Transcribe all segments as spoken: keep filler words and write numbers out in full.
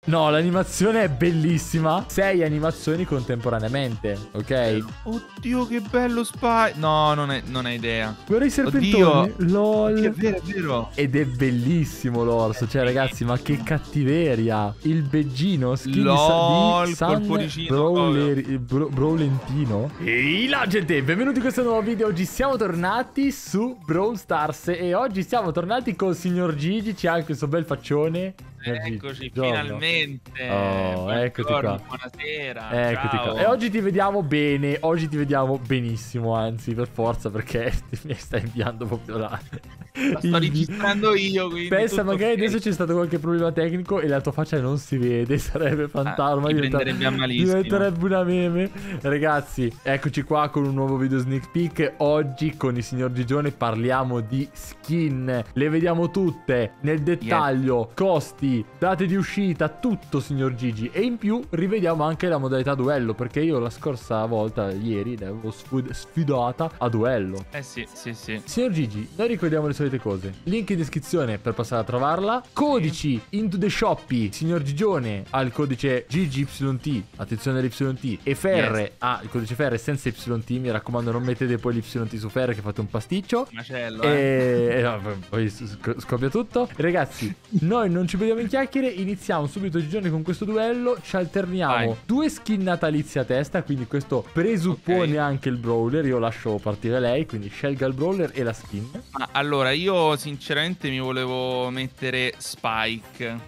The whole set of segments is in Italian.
No, l'animazione è bellissima. Sei animazioni contemporaneamente, ok? Oddio, che bello Spy. No, non, è, non hai idea. Guarda i serpentoni. Oddio. LOL. Oddio, è vero, è vero. Ed è bellissimo l'orso. Cioè, ragazzi, ma che cattiveria. Il beggino skin LOL, di col San cuoricino, Brawler, Bro, Brawlentino. Ehi là, gente, benvenuti in questo nuovo video. Oggi siamo tornati su Brawl Stars. E oggi siamo tornati con il signor Gigi. C'è anche questo bel faccione. Eccoci, Giorno. finalmente. Oh, eccoti qua. Buonasera. Eccoti ciao. qua. E oggi ti vediamo bene. Oggi ti vediamo benissimo. Anzi, per forza, perché mi stai inviando proprio là. La sto registrando io, quindi pensa, magari okay. adesso c'è stato qualche problema tecnico e la tua faccia non si vede. Sarebbe fantasma. Ah, mi prenderebbe a malissimo. Diventerebbe una meme. Ragazzi, eccoci qua con un nuovo video sneak peek. Oggi con il signor Gigione parliamo di skin. Le vediamo tutte nel dettaglio, yes. Costi, date di uscita, tutto signor Gigi. E in più rivediamo anche la modalità duello, perché io la scorsa volta, ieri, l'avevo sfidata a duello. Eh sì, sì, sì. Signor Gigi, noi ricordiamo le solite cose. Link in descrizione per passare a trovarla. Codici into the shoppy. Signor Gigione ha il codice G G Y T. Attenzione all'Y T. E Ferre yes. ha il codice Ferre senza Y T. Mi raccomando, non mettete poi l'Y T su Ferre che fate un pasticcio. Macello, e... eh. e no, poi scoppia tutto. Ragazzi, noi non ci vediamo in chiacchiere. Iniziamo subito Gigione con questo duello. Ci alterniamo Vai. due skin natalizie a testa. Quindi questo presuppone okay. anche il brawler. Io lascio partire lei, quindi scelga il brawler e la skin. Ma allora io sinceramente mi volevo mettere Spike.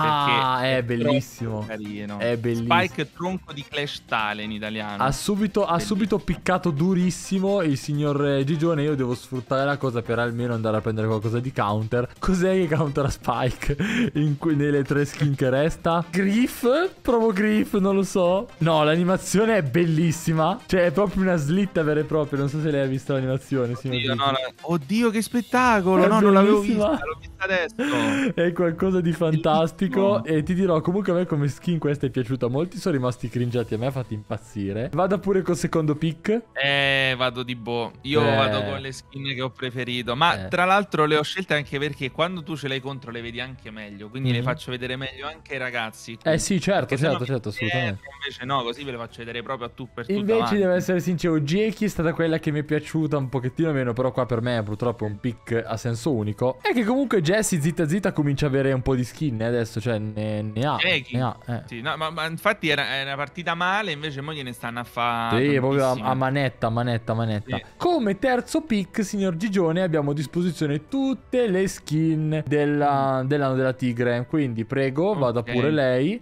Ah, è, è bellissimo. Carino. È bellissimo. Spike tronco di Clash Tale in italiano. Ha subito, ha subito piccato durissimo il signor Gigione. Io devo sfruttare la cosa per almeno andare a prendere qualcosa di counter. Cos'è che countera Spike in nelle tre skin che resta? Griff? Provo Griff, non lo so. No, l'animazione è bellissima. Cioè è proprio una slitta vera e propria. Non so se lei ha visto l'animazione, signor Oddio, Gigi. no, no. Oddio, che spettacolo. È no, non l'avevo bellissima. vista, l'ho vista adesso. È qualcosa di fantastico. Bellissimo. E ti dirò, comunque a me come skin questa è piaciuta. Molti sono rimasti cringiati, a me ha fatto impazzire. Vado pure col secondo pick. Eh, vado di boh. Io eh. vado con le skin che ho preferito. Ma eh. tra l'altro le ho scelte anche perché quando tu ce l'hai contro le vedi anche meglio. Quindi mm-hmm. le faccio vedere meglio anche ai ragazzi. Eh sì, certo, perché certo, certo, assolutamente. Invece no, così ve le faccio vedere proprio a tu per tutto. Invece avanti. devo essere sincero, Jackie è stata quella che mi è piaciuta un pochettino meno. Però qua per me purtroppo è un pick a senso unico. E che comunque Jessie zitta zitta comincia a avere un po' di skin eh, adesso. Cioè ne, ne ha, ne ha eh. Sì, no, ma, ma infatti era, era partita male. Invece mo gliene stanno a fare. Sì, proprio a, a manetta, manetta, manetta sì. Come terzo pick, signor Gigione, abbiamo a disposizione tutte le skin della, dell'anno della tigre. Quindi prego, okay. vada pure lei.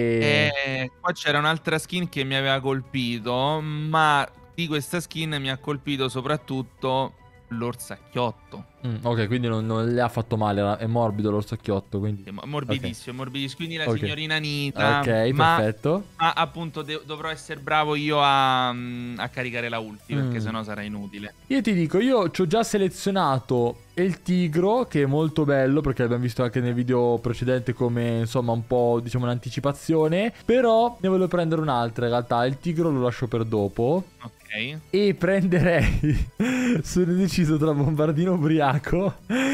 E eh, qua c'era un'altra skin che mi aveva colpito. Ma di questa skin mi ha colpito soprattutto l'orsacchiotto. Mm, ok, quindi non, non le ha fatto male, è morbido l'orsacchiotto, quindi è morbidissimo, okay. morbidissimo. Quindi la okay. signorina Anita. Ok, ma, perfetto. Ma appunto dovrò essere bravo io a, a caricare la ulti, mm. perché sennò sarà inutile. Io ti dico, io ci ho già selezionato il tigro, che è molto bello, perché l'abbiamo visto anche nel video precedente come, insomma, un po', diciamo, un'anticipazione. Però ne voglio prendere un'altra, in realtà. Il tigro lo lascio per dopo. Ok. E prenderei sono deciso tra Bombardino Ubriaco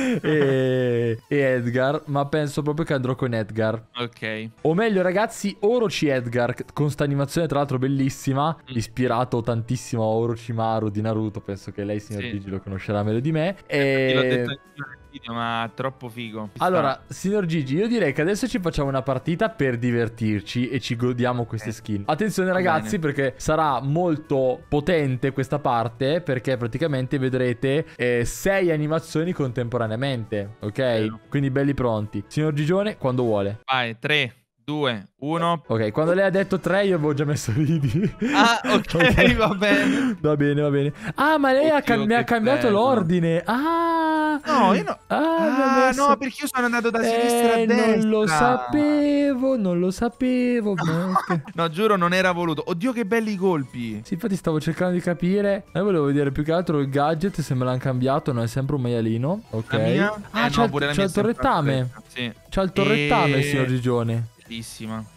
e, e Edgar. Ma penso proprio che andrò con Edgar. Ok. O meglio, ragazzi, Orochi Edgar, con sta animazione tra l'altro bellissima, mm. ispirato tantissimo a Orochimaru di Naruto. Penso che lei, signor sì. Gigi, lo conoscerà meglio di me. E l'ho detto anche nel video, ma troppo figo. Allora, signor Gigi, io direi che adesso ci facciamo una partita per divertirci e ci godiamo queste skin. Attenzione ragazzi, perché sarà molto potente questa parte, perché praticamente vedrete eh, sei animazioni contemporaneamente, ok? Vero. Quindi belli pronti. Signor Gigione, quando vuole. Vai, tre, due, uno. Ok, quando lei ha detto tre io avevo già messo ridi. Ah, ok, okay. va bene. Va bene, va bene. Ah, ma lei Oddio, ha mi ha cambiato l'ordine. Ah, no, io no. Ah, ah messo... no, perché io sono andato da eh, sinistra a destra. Non lo sapevo, non lo sapevo. No, giuro, non era voluto. Oddio, che belli i colpi. Sì, infatti stavo cercando di capire. Io volevo vedere più che altro il gadget, se me l'hanno cambiato. Non è sempre un maialino. Ok. Mia? Ah, eh, c'ha no, il torrettame. Sì. C'ha il torrettame, e... il signor Gigione. Bellissima.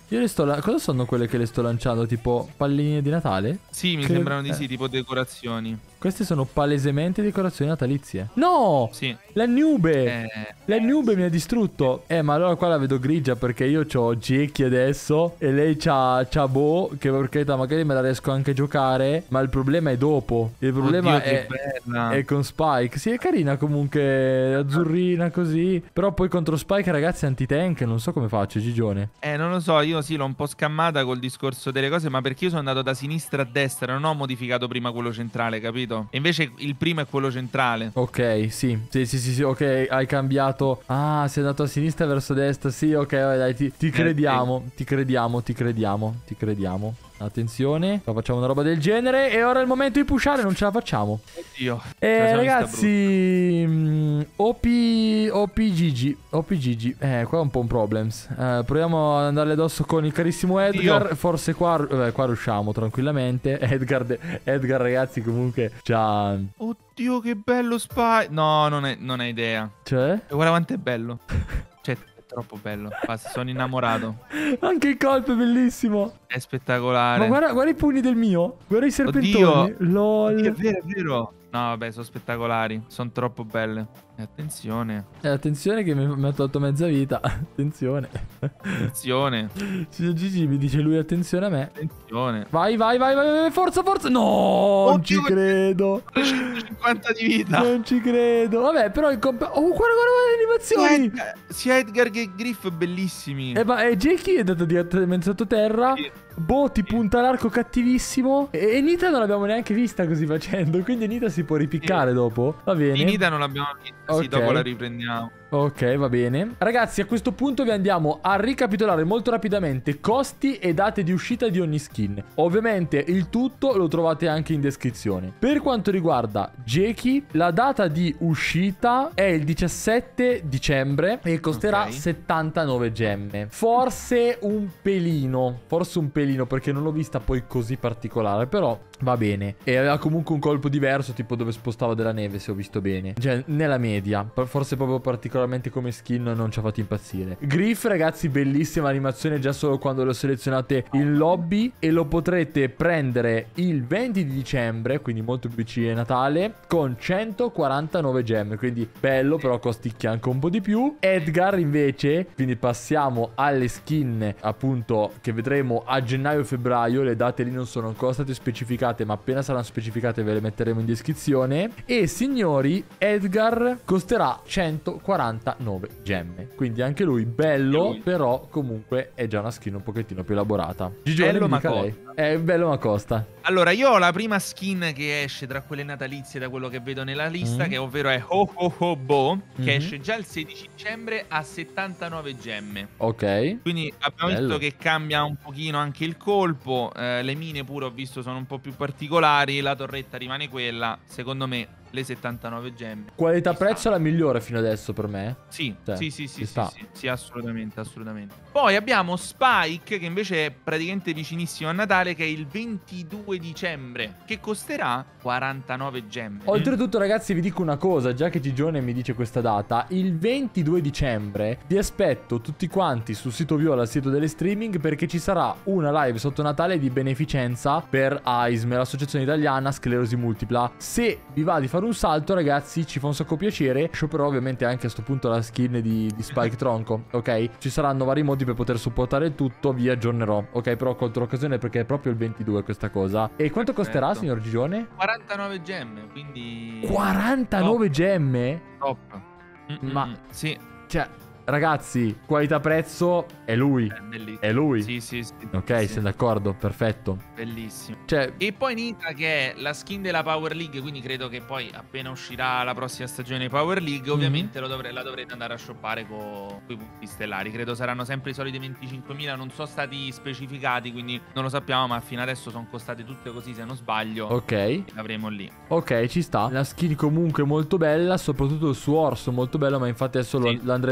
Io le sto la- Cosa sono quelle che le sto lanciando? Tipo palline di Natale? Sì, mi Che- sembrano di eh. sì, tipo decorazioni. Queste sono palesemente decorazioni natalizie. No! Sì. La nube! Eh, La eh, nube sì. mi ha distrutto. Eh, ma allora qua la vedo grigia perché io ho Jackie adesso e lei c'ha, c'ha Bo, che per carità magari me la riesco anche a giocare, ma il problema è dopo. Il problema Oddio, che è, bella. è con Spike. Sì, è carina comunque, azzurrina così. Però poi contro Spike, ragazzi, anti-tank, non so come faccio, Gigione. Eh, non lo so, io sì, l'ho un po' scammata col discorso delle cose, ma perché io sono andato da sinistra a destra, non ho modificato prima quello centrale, capito? E invece il primo è quello centrale. Ok, sì, sì, sì, sì, sì, ok, hai cambiato. Ah, sei andato a sinistra verso destra. Sì, ok, vabbè, dai, ti, ti crediamo, ti crediamo, ti crediamo, ti crediamo. Attenzione, qua facciamo una roba del genere e ora è il momento di pushare, non ce la facciamo. Oddio. Eh, ragazzi, mm, O P O P G G, O P G G. Eh, qua è un po' un problems. Eh, proviamo ad andarle addosso con il carissimo Edgar. Oddio. Forse qua, eh, qua riusciamo tranquillamente. Edgar, de- Edgar, ragazzi, comunque c'ha... Oddio, che bello Spy. No, non, è, non hai idea. Cioè? E guarda quanto è bello. Cioè, è troppo bello. Basta, sono innamorato. Anche il colpo è bellissimo. È spettacolare. Ma guarda, guarda i pugni del mio. Guarda i serpentoni. Oddio. LOL. Oddio, è vero, è vero. No, vabbè, sono spettacolari. Sono troppo belle. E attenzione. Eh, attenzione che mi, mi ha tolto mezza vita. Attenzione. Attenzione. Signor Gigi mi dice lui attenzione a me. Attenzione. Vai, vai, vai, vai, vai, forza, forza. No, non ci Oddio, che- credo. trecentocinquanta di vita. Non ci credo. Vabbè, però il comp... Oh, guarda, guarda, guarda Sia le animazioni. Edgar, sia Edgar che Griff bellissimi. E ma e Jackie è andato direttamente sottoterra. Sì. Boh, ti punta l'arco cattivissimo. E, e Nita non l'abbiamo neanche vista così facendo. Quindi Nita si può ripiccare Sì. dopo. Va bene. Finita non l'abbiamo vista. Sì, Ok. dopo la riprendiamo. Ok, va bene. Ragazzi, a questo punto vi andiamo a ricapitolare molto rapidamente costi e date di uscita di ogni skin. Ovviamente il tutto lo trovate anche in descrizione. Per quanto riguarda Jackie, la data di uscita è il diciassette dicembre e costerà Ok. settantanove gemme. Forse un pelino, forse un pelino perché non l'ho vista poi così particolare, però va bene. E aveva comunque un colpo diverso, tipo dove spostava della neve, se ho visto bene. Cioè, nella media. Forse proprio particolarmente come skin non ci ha fatto impazzire. Griff, ragazzi, bellissima animazione già solo quando lo selezionate in lobby. E lo potrete prendere il venti di dicembre, quindi molto più vicino a Natale, con centoquarantanove gemme. Quindi bello, però costicchia anche un po' di più. Edgar, invece, quindi passiamo alle skin, appunto, che vedremo a gennaio-febbraio. Le date lì non sono ancora state specificate, ma appena saranno specificate ve le metteremo in descrizione. E signori, Edgar costerà centoquarantanove gemme, quindi anche lui bello, Anche lui. però comunque è già una skin un pochettino più elaborata. Gigione, Bello mi ma dica lei. costa. È bello ma costa. Allora, io ho la prima skin che esce tra quelle natalizie, da quello che vedo nella lista, Mm. che ovvero è Ho Ho Ho Bo, che Mhm. esce già il sedici dicembre a settantanove gemme. Ok. Quindi abbiamo Bello. visto che cambia un pochino anche il colpo, eh, le mine pure ho visto sono un po' più particolari, la torretta rimane quella, secondo me le settantanove gemme. Qualità Ci sta. prezzo è la migliore fino adesso per me. Sì, Cioè, sì, sì, ci sì, sì, sta. sì, sì, assolutamente, assolutamente. Poi abbiamo Spike, che invece è praticamente vicinissimo a Natale, che è il ventidue dicembre, che costerà quarantanove gemme. Oltretutto, ragazzi, vi dico una cosa, già che Gigione mi dice questa data, il ventidue dicembre vi aspetto tutti quanti sul sito Viola, al sito delle streaming, perché ci sarà una live sotto Natale di beneficenza per A I S M, l'associazione italiana sclerosi multipla. Se vi va di fare un salto, ragazzi, ci fa un sacco piacere. Shopperò ovviamente anche a sto punto la skin di, di Spike Tronco, ok? Ci saranno vari modi per poter supportare il tutto, vi aggiornerò, ok? Però ho colto l'occasione perché è proprio il ventidue questa cosa. E quanto costerà, Perfetto. signor Gigione? quarantanove gemme, quindi quarantanove Top. gemme? top. Mm, Ma- mm, mm. Sì, Cioè, ragazzi, qualità-prezzo è lui. è bellissimo. È lui. Sì, sì, sì. Ok, sì, siamo d'accordo, perfetto. bellissimo. Cioè, E poi Nita, che è la skin della Power League, quindi credo che poi appena uscirà la prossima stagione di Power League, ovviamente lo dovre- la dovrete andare a shoppare con i punti stellari. Credo saranno sempre i soliti venticinquemila, non sono stati specificati, quindi non lo sappiamo, ma fino adesso sono costate tutte così, se non sbaglio. ok. L'avremo lì. Ok, ci sta. La skin comunque molto bella, soprattutto il suo orso molto bello, ma infatti adesso lo- Sì. lo andremo a ripiccare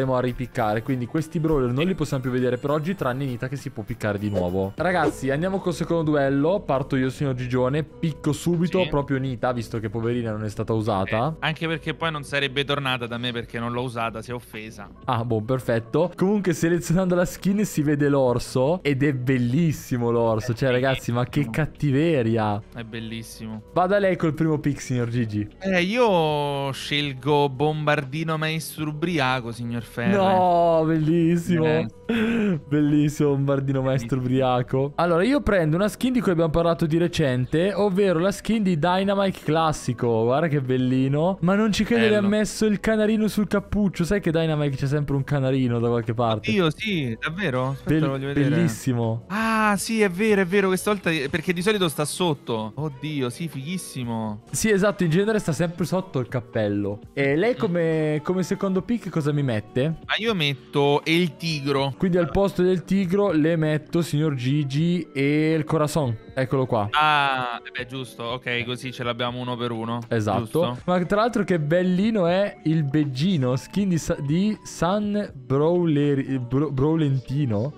piccare. Quindi questi brawler non li possiamo più vedere per oggi, tranne Nita che si può piccare di nuovo. Ragazzi, andiamo col secondo duello. Parto io, signor Gigione. Picco subito Sì. proprio Nita, visto che poverina non è stata usata. Eh, anche perché poi non sarebbe tornata da me perché non l'ho usata, si è offesa. Ah, boh, perfetto. Comunque selezionando la skin si vede l'orso ed è bellissimo l'orso. Cioè, ragazzi, ma che cattiveria. È bellissimo. Vada lei col primo pick, signor Gigi. Eh, io scelgo Bombardino Maestro Ubriaco, signor Ferre. No, bellissimo. Eh. Bellissimo, Bombardino Maestro Ubriaco. Allora, io prendo una skin di cui abbiamo parlato di recente, ovvero la skin di Dynamite classico. Guarda che bellino. Ma non ci credo che Bello. ha messo il canarino sul cappuccio. Sai che Dynamite c'è sempre un canarino da qualche parte. Io sì, davvero? Aspetta, Bell- lo voglio vedere. bellissimo. Ah, sì, è vero, è vero, questa volta perché di solito sta sotto. Oddio, sì, fighissimo. Sì, esatto, in genere sta sempre sotto il cappello. E lei come, come secondo pick cosa mi mette? Ma io metto El Tigro. Quindi al posto del tigro le metto, signor Gigi, e il corazon. Eccolo qua. Ah, eh beh, giusto, ok, così ce l'abbiamo uno per uno. Esatto. Giusto? Ma tra l'altro che bellino è il Beggino, skin di, Sa- di San Brawleri- Bro- Brawlentino.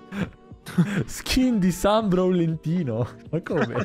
Skin di San Brawlentino. Ma come?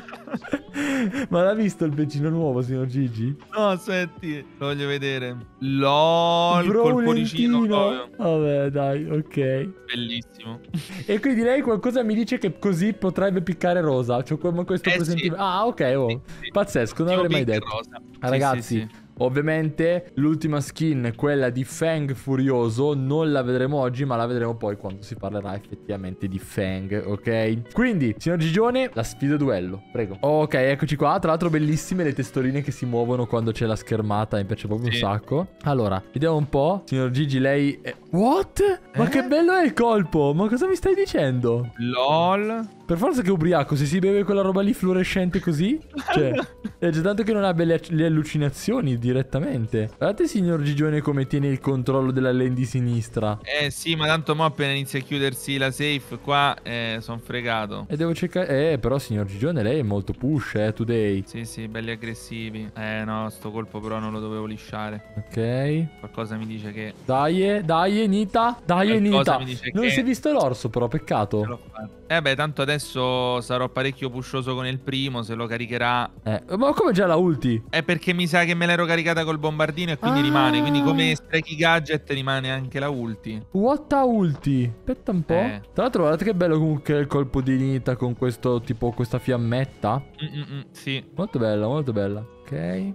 Ma l'ha visto il Beggino nuovo, signor Gigi? No, aspetti, lo voglio vedere. LOL, col cuoricino proprio. Vabbè, dai, ok. Bellissimo. E quindi lei qualcosa mi dice che così potrebbe piccare Rosa. C'ho come questo Eh, presentimento. sì. Ah, ok, oh. Sì, sì. Pazzesco, non Tipo avrei mai Pink detto. Rosa. Ah, Sì, ragazzi, sì, sì. ovviamente l'ultima skin, quella di Fang Furioso, non la vedremo oggi, ma la vedremo poi quando si parlerà effettivamente di Fang, ok? Quindi, signor Gigione, la sfida duello, prego. Ok, eccoci qua. Tra l'altro bellissime le testoline che si muovono quando c'è la schermata, mi piace proprio Sì. un sacco. Allora, vediamo un po'. Signor Gigi, lei... È... What? Ma Eh? che bello è il colpo! Ma cosa mi stai dicendo? LOL. Per forza che è ubriaco, se si beve quella roba lì fluorescente così. Cioè, è già tanto che non abbia le, le allucinazioni direttamente. Guardate, signor Gigione, come tiene il controllo della lane di sinistra. Eh sì, ma tanto mo appena inizia a chiudersi la safe qua, eh, son fregato. E devo cercare... Eh, però, signor Gigione, lei è molto push, eh, today. Sì, sì, belli aggressivi. Eh no, sto colpo però non lo dovevo lisciare. Ok. Qualcosa mi dice che Dai, dai, Nita. Dai, Qualcosa Nita. mi dice Non che- si è visto l'orso, però, ce peccato. l'ho fatta. Eh beh, tanto adesso sarò parecchio pushoso con il primo, se lo caricherà. Eh, ma come già la ulti? È perché mi sa che me l'ero caricata col bombardino e quindi Ah. rimane. Quindi come Streaky Gadget rimane anche la ulti. What a ulti? Aspetta un po'. Eh. Tra l'altro, guardate che bello comunque il colpo di Nita con questo, tipo, questa fiammetta. Mm-mm-mm, sì. Molto bella, molto bella. Ok.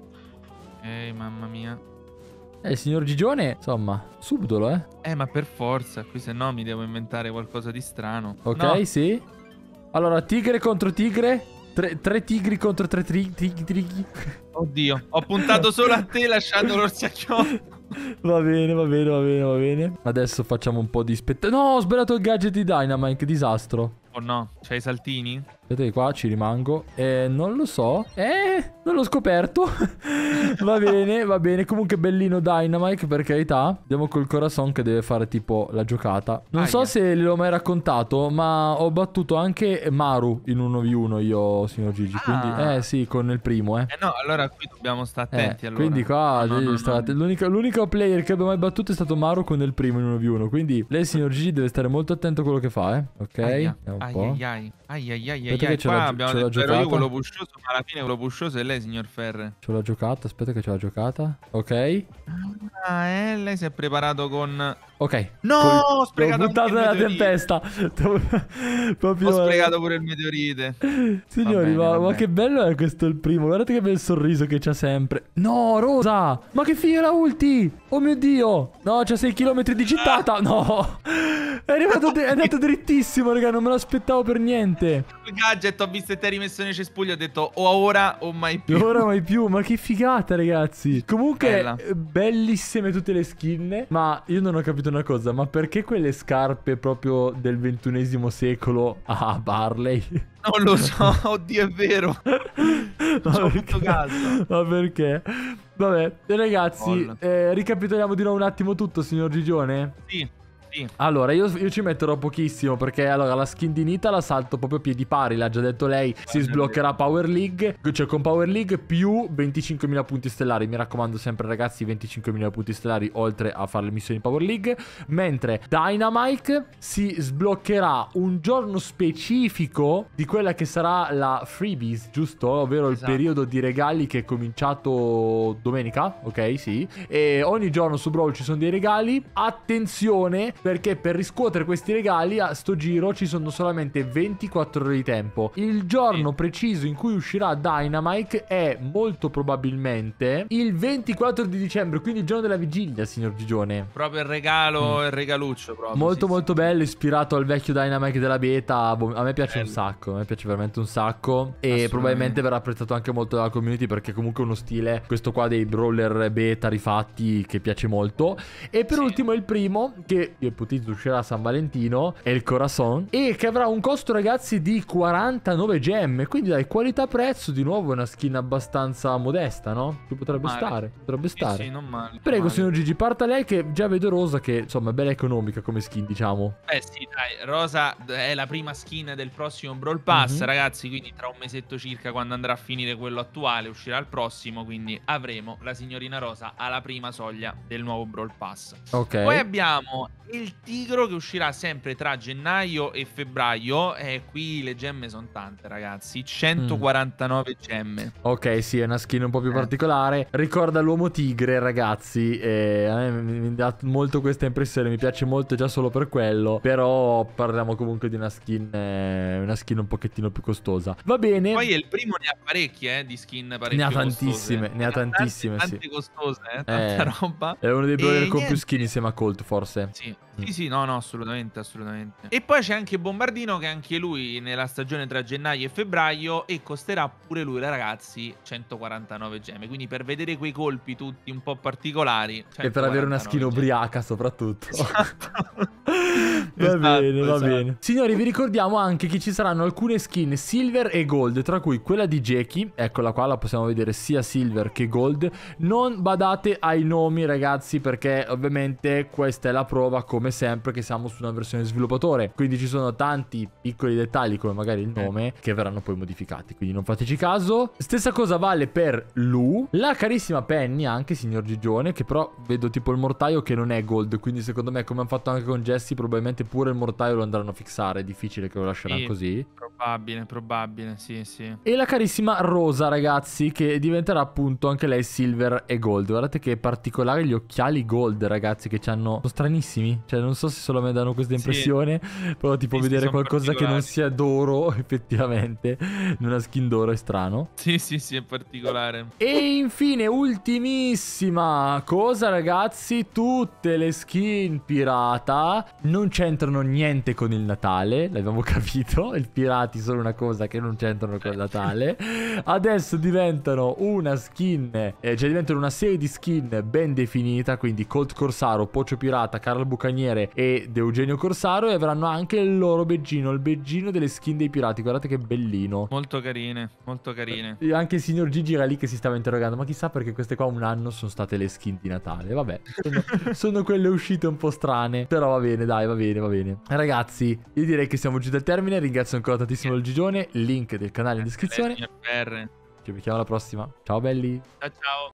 Ehi, mamma mia. Eh, il signor Gigione, insomma, subdolo, eh. Eh, ma per forza, qui se no mi devo inventare qualcosa di strano. Ok, No. sì. Allora, tigre contro tigre. Tre, tre tigri contro tre tri- tig- tigri. Oddio, ho puntato solo a te lasciando l'orsacchiotto. Va bene, va bene, va bene, va bene. Adesso facciamo un po' di spettacolo. No, ho sbagliato il gadget di Dynamite, che disastro. Oh no, c'hai i saltini? Aspetta che qua ci rimango. Eh, non lo so. Eh, non l'ho scoperto. Va bene, va bene. Comunque bellino Dynamite, per carità. Andiamo col Corazon che deve fare tipo la giocata. Non so Aia. se gliel'ho mai raccontato, ma ho battuto anche Maru in uno vu uno io, signor Gigi. Ah. Quindi, eh sì, con il primo, eh. Eh no, allora qui dobbiamo stare Eh, attenti. allora. quindi qua No, no, devi no, stare- no. l'unico, l'unico player che abbia mai battuto è stato Maru con il primo in uno vu uno. Quindi lei, signor Gigi, deve stare molto attento a quello che fa, eh. Ok, Aia, vediamo un ai, po'. ai, ai, ai, ai, ai, Aspetta ai. che ce Qua l'ho- abbiamo ce l'ho detto ero giocata. io quello pushoso, ma alla fine quello pushoso è lei, signor Ferre. Ce l'ho giocata, aspetta che ce l'ho giocata. Ok. Ah, eh, lei si è preparato con... Ok. No, Col- ho sprecato l'ho anche buttato il nella meteorite. tempesta. Proprio. Ho sprecato pure il meteorite. Signori, Va bene, ma, va ma bene. che bello è questo il primo. Guardate che bel sorriso che c'ha sempre. No, Rosa! Ma che figa la ulti! Oh mio Dio! No, c'ha sei chilometri di gittata. No! È arrivato, è andato drittissimo, raga. Non me l'aspettavo per niente. Il gadget ho visto e ti hai rimesso nei cespugli. Ho detto o ora o mai più. Ora mai più, ma che figata, ragazzi. Comunque, Bella. eh, bellissime tutte le skin. Ma io non ho capito una cosa. Ma perché quelle scarpe proprio del ventunesimo secolo a Barley? Non lo so, oddio, è vero. Ma ci ho perché? fatto caso. Ma perché? Vabbè, ragazzi, Gol. eh, ricapitoliamo di nuovo un attimo tutto, signor Gigione. Sì. sì. Allora, io, io ci metterò pochissimo perché allora la skin di Nita la salto proprio a piedi pari, l'ha già detto lei, si sbloccherà Power League, cioè con Power League più venticinquemila punti stellari, mi raccomando sempre ragazzi, venticinquemila punti stellari oltre a fare le missioni Power League, mentre Dynamite si sbloccherà un giorno specifico di quella che sarà la Freebies, giusto? Ovvero il Esatto. periodo di regali che è cominciato domenica, ok, sì, e ogni giorno su Brawl ci sono dei regali, attenzione perché per riscuotere questi regali a sto giro ci sono solamente ventiquattro ore di tempo. Il giorno Sì. preciso in cui uscirà Dynamite è molto probabilmente il ventiquattro di dicembre, quindi il giorno della vigilia, signor Gigione. Proprio il regalo, Mm. il regaluccio proprio. Molto sì, molto sì. bello, ispirato al vecchio Dynamite della beta. Boh, a me piace Bello. un sacco, a me piace veramente un sacco. E Assolutamente. probabilmente verrà apprezzato anche molto dalla community perché comunque è uno stile, questo qua dei brawler beta rifatti, che piace molto. E per Sì. ultimo il primo, che io ipotizzo uscirà a San Valentino, è il Corazon, e che avrà un costo ragazzi di quarantanove gemme. Quindi dai, qualità-prezzo di nuovo è una skin abbastanza modesta, no? Che potrebbe Male. stare, potrebbe Sì, stare. sì, non male. Prego male. signor Gigi, parta lei che già vedo rosa che insomma è bella economica come skin, diciamo. Eh sì, dai, Rosa è la prima skin del prossimo Brawl Pass, Mhm. ragazzi, quindi tra un mesetto circa, quando andrà a finire quello attuale, uscirà il prossimo, quindi avremo la signorina Rosa alla prima soglia del nuovo Brawl Pass. Ok. Poi abbiamo il Tigro che uscirà sempre tra gennaio e febbraio, e qui le gemme sono tante, ragazzi, centoquarantanove gemme. Ok, sì, è una skin un po' più Eh. particolare. Ricorda l'uomo tigre, ragazzi. E a me mi, mi dà molto questa impressione. Mi piace molto già solo per quello. Però parliamo comunque di una skin. Eh, una skin un pochettino più costosa. Va bene. Poi il primo ne ha parecchie, eh, di skin parecchie Ne ha costose. tantissime, ne ha tante- tantissime, sì. Tante costose, eh, tanta Eh, roba. È uno dei brawler E con più niente. skin insieme a Colt, forse. Sì, Mm. sì, sì, no, no, assolutamente, assolutamente. E poi c'è anche Bombardino che anche lui nella stagione tra gennaio e febbraio e costerà pure lui, ragazzi, centoquarantanove gemme. Quindi per vedere quei colpi tutti un po' particolari. E per avere una skin centoquarantanove ubriaca soprattutto. Esatto. Va Esatto, bene, va esatto. bene. Signori, vi ricordiamo anche che ci saranno alcune skin silver e gold, tra cui quella di Jackie. Eccola qua, la possiamo vedere sia silver che gold. Non badate ai nomi, ragazzi, perché ovviamente questa è la prova, come sempre, che siamo su una versione sviluppatore. Quindi ci sono tanti piccoli dettagli, come magari il nome, che verranno poi modificati. Quindi non fateci caso. Stessa cosa vale per Lu. La carissima Penny, anche, signor Gigione, che però vedo tipo il mortaio che non è gold. Quindi secondo me, come hanno fatto anche con Jessie, probabilmente pure il mortaio lo andranno a fissare. È difficile che lo lasceranno Sì. così. Probabile, probabile, sì, sì. E la carissima Rosa, ragazzi, che diventerà appunto anche lei silver e gold. Guardate che particolare gli occhiali gold, ragazzi, che ci hanno... sono stranissimi. Cioè non so se solo a me danno questa Sì. impressione, però tipo Sì, sì, vedere sono qualcosa che non particolari. sia d'oro, effettivamente, in una skin d'oro è strano. Sì, sì, sì, è particolare. E infine, ultimissima cosa, ragazzi, tutte le skin pirata non c'entrano niente con il Natale, l'abbiamo capito, i pirati sono una cosa che non c'entrano con il Natale. Adesso diventano una skin, eh, cioè diventano una serie di skin ben definita, quindi Colt Corsaro, Pocio Pirata, Carlo Bucaniere ed Eugenio Corsaro, e avranno anche il loro beggino, il beggino delle skin dei pirati, guardate che bellino. Molto carine, molto carine. E anche il signor Gigi era lì che si stava interrogando, ma chissà perché queste qua un anno sono state le skin di Natale. Vabbè, sono, sono quelle uscite un po' strane, però va bene, dai, va bene, va bene. Ragazzi, io direi che siamo giunti al termine. Ringrazio ancora tantissimo il Gigione, link del canale in descrizione. Signor Ferre. Ci vediamo alla prossima. Ciao belli. Ciao, ciao.